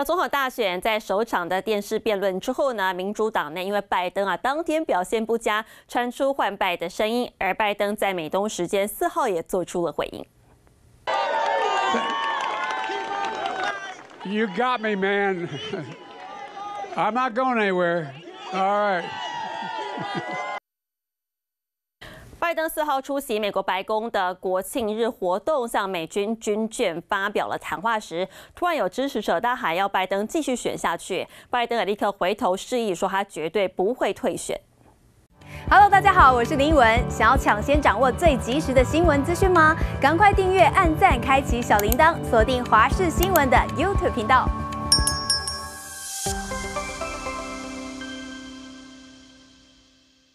有总统大选在首场的电视辩论之后呢，民主党内因为拜登当天表现不佳，传出换拜的声音，而拜登在美东时间4号也做出了回应。 You got me, man. I'm not going anywhere. All right. 拜登4号出席美国白宫的国庆日活动，向美军军眷发表了谈话时，突然有支持者大喊要拜登继续选下去，拜登也立刻回头示意说他绝对不会退选。 Hello， 大家好，我是林依文。想要抢先掌握最及时的新闻资讯吗？赶快订阅、按赞、开启小铃铛，锁定华视新闻的 YouTube 频道。